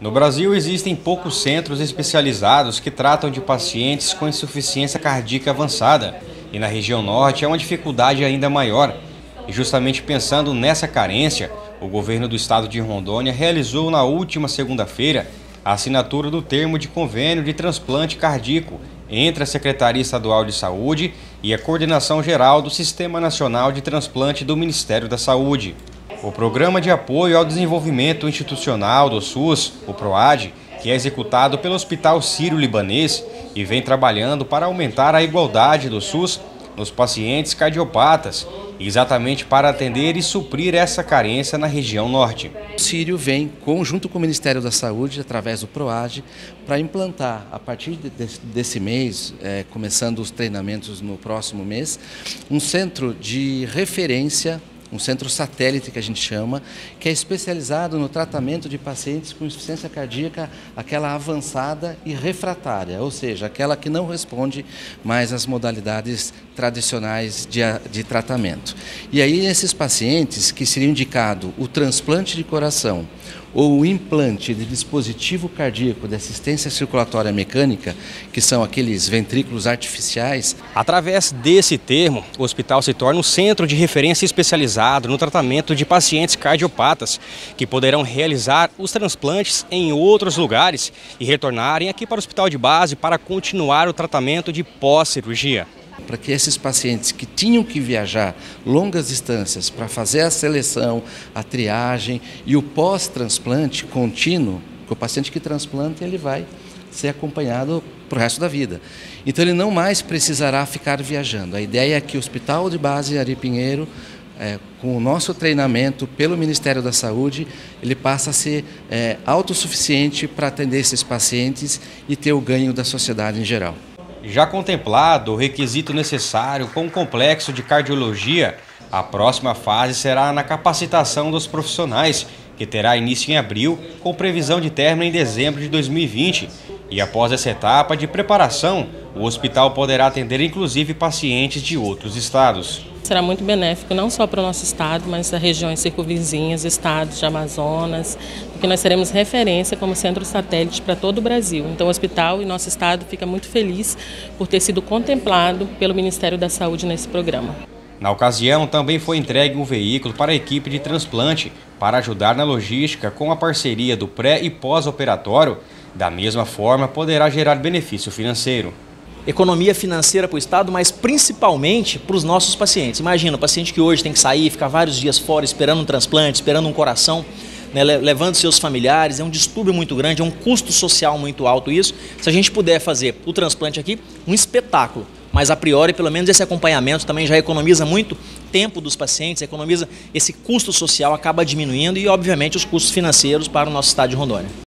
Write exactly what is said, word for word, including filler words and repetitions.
No Brasil, existem poucos centros especializados que tratam de pacientes com insuficiência cardíaca avançada. E na região norte é uma dificuldade ainda maior. E justamente pensando nessa carência, o governo do estado de Rondônia realizou na última segunda-feira a assinatura do termo de convênio de transplante cardíaco entre a Secretaria Estadual de Saúde e a Coordenação Geral do Sistema Nacional de Transplante do Ministério da Saúde. O Programa de Apoio ao Desenvolvimento Institucional do SUS, o PROAD, que é executado pelo Hospital Sírio-Libanês e vem trabalhando para aumentar a igualdade do SUS nos pacientes cardiopatas, exatamente para atender e suprir essa carência na região norte. O Sírio vem, junto com o Ministério da Saúde, através do PROAD, para implantar, a partir desse, desse mês, é, começando os treinamentos no próximo mês, um centro de referência, um centro satélite que a gente chama, que é especializado no tratamento de pacientes com insuficiência cardíaca, aquela avançada e refratária, ou seja, aquela que não responde mais às modalidades tradicionais de, de tratamento. E aí esses pacientes que seria indicado o transplante de coração ou o implante de dispositivo cardíaco de assistência circulatória mecânica, que são aqueles ventrículos artificiais. Através desse termo, o hospital se torna um centro de referência especializado no tratamento de pacientes cardiopatas, que poderão realizar os transplantes em outros lugares e retornarem aqui para o hospital de base para continuar o tratamento de pós-cirurgia. Para que esses pacientes que tinham que viajar longas distâncias para fazer a seleção, a triagem e o pós-transplante contínuo, que o paciente que transplanta ele vai ser acompanhado para o resto da vida. Então ele não mais precisará ficar viajando. A ideia é que o Hospital de Base Ari Pinheiro, é, com o nosso treinamento pelo Ministério da Saúde, ele passa a ser é, autossuficiente para atender esses pacientes e ter o ganho da sociedade em geral. Já contemplado o requisito necessário com o complexo de cardiologia, a próxima fase será na capacitação dos profissionais, que terá início em abril, com previsão de término em dezembro de dois mil e vinte. E após essa etapa de preparação, o hospital poderá atender inclusive pacientes de outros estados. Será muito benéfico não só para o nosso estado, mas para regiões circunvizinhas, estados de Amazonas, porque nós seremos referência como centro satélite para todo o Brasil. Então o hospital e nosso estado fica muito feliz por ter sido contemplado pelo Ministério da Saúde nesse programa. Na ocasião, também foi entregue um veículo para a equipe de transplante para ajudar na logística com a parceria do pré e pós-operatório. Da mesma forma, poderá gerar benefício financeiro. Economia financeira para o Estado, mas principalmente para os nossos pacientes. Imagina, o paciente que hoje tem que sair, ficar vários dias fora esperando um transplante, esperando um coração, né, levando seus familiares, é um distúrbio muito grande, é um custo social muito alto isso. Se a gente puder fazer o transplante aqui, um espetáculo, mas a priori, pelo menos esse acompanhamento também já economiza muito tempo dos pacientes, economiza esse custo social, acaba diminuindo e, obviamente, os custos financeiros para o nosso estado de Rondônia.